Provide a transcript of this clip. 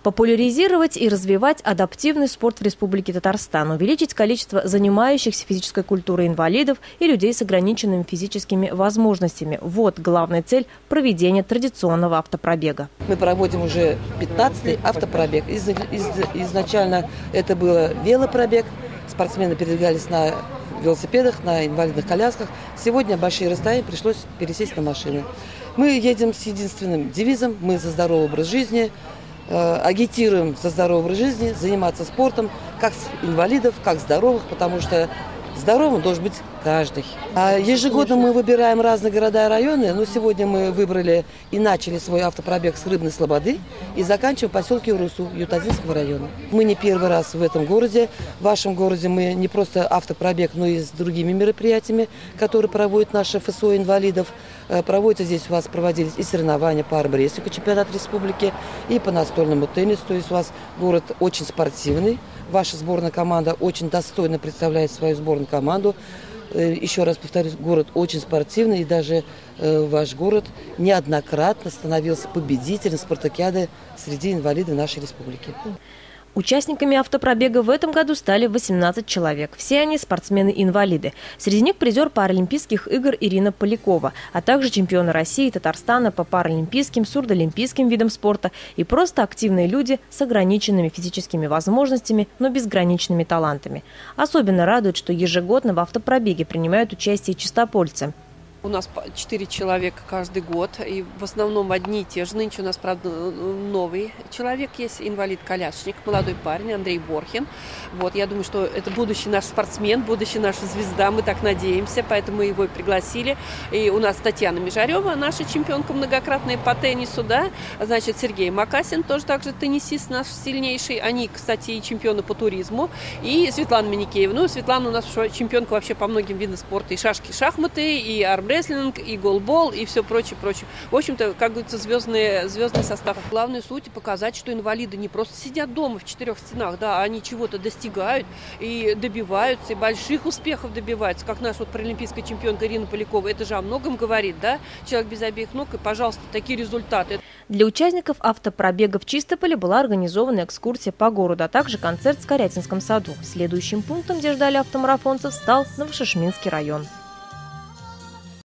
Популяризировать и развивать адаптивный спорт в Республике Татарстан, увеличить количество занимающихся физической культурой инвалидов и людей с ограниченными физическими возможностями. Вот главная цель проведения традиционного автопробега. Мы проводим уже 15-й автопробег. Изначально это было велопробег. Спортсмены передвигались на велосипедах, на инвалидных колясках. Сегодня большие расстояния, пришлось пересесть на машины. Мы едем с единственным девизом: мы за здоровый образ жизни, агитируем за здоровый образ жизни, заниматься спортом, как инвалидов, как здоровых, потому что здоровым должен быть каждый. Ежегодно мы выбираем разные города и районы, но сегодня мы выбрали и начали свой автопробег с Рыбной Слободы и заканчиваем в поселке Урусу Ютазинского района. Мы не первый раз в этом городе. В вашем городе мы не просто автопробег, но и с другими мероприятиями, которые проводит наше ФСО инвалидов. Проводятся здесь у вас, проводились и соревнования по армрестлингу, чемпионат республики, и по настольному теннису. То есть у вас город очень спортивный. Ваша сборная команда очень достойно представляет свою сборную команду. Еще раз повторюсь, город очень спортивный, и даже ваш город неоднократно становился победителем спартакиады среди инвалидов нашей республики. Участниками автопробега в этом году стали 18 человек. Все они спортсмены-инвалиды. Среди них призер Паралимпийских игр Ирина Полякова, а также чемпионы России и Татарстана по паралимпийским, сурдоолимпийским видам спорта и просто активные люди с ограниченными физическими возможностями, но безграничными талантами. Особенно радует, что ежегодно в автопробеге принимают участие чистопольцы. У нас 4 человека каждый год, и в основном одни и те же. Нынче у нас, правда, новый человек есть, инвалид-колясочник, молодой парень Андрей Борхин. Вот, я думаю, что это будущий наш спортсмен, будущая наша звезда, мы так надеемся, поэтому мы его и пригласили. И у нас Татьяна Межарева, наша чемпионка многократная по теннису, да, значит, Сергей Макасин, тоже также теннисист наш сильнейший. Они, кстати, и чемпионы по туризму. И Светлана Миникеева. Ну, Светлана у нас чемпионка вообще по многим видам спорта. И шашки, шахматы, и армрестлинг, и голбол, и все прочее, прочее. В общем-то, как говорится, звездный состав. Главная суть — показать, что инвалиды не просто сидят дома в 4 стенах, да, они чего-то достигают и добиваются, и больших успехов добиваются, как наша вот паралимпийская чемпионка Ирина Полякова. Это же о многом говорит, да? Человек без обеих ног, и, пожалуйста, такие результаты. Для участников автопробега в Чистополе была организована экскурсия по городу, а также концерт в Скорятинском саду. Следующим пунктом, где ждали автомарафонцев, стал Новошишминский район.